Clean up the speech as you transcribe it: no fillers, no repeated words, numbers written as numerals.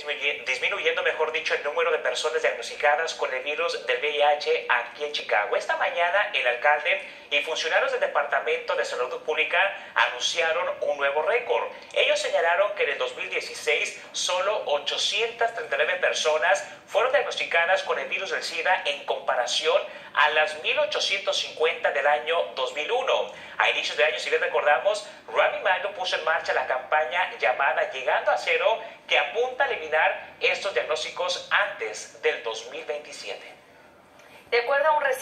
disminuyendo, mejor dicho, el número de personas diagnosticadas con el virus del VIH aquí en Chicago. Esta mañana el alcalde y funcionarios del Departamento de Salud Pública anunciaron un nuevo récord. Ellos señalaron que en el 2016 solo 839 personas fueron diagnosticadas con el virus del SIDA en comparación a las 1,850 del año 2001. A inicios de año, si bien recordamos, Rami Malek puso en marcha la campaña llamada Llegando a Cero, que apunta a eliminar estos diagnósticos antes del 2027. De acuerdo a un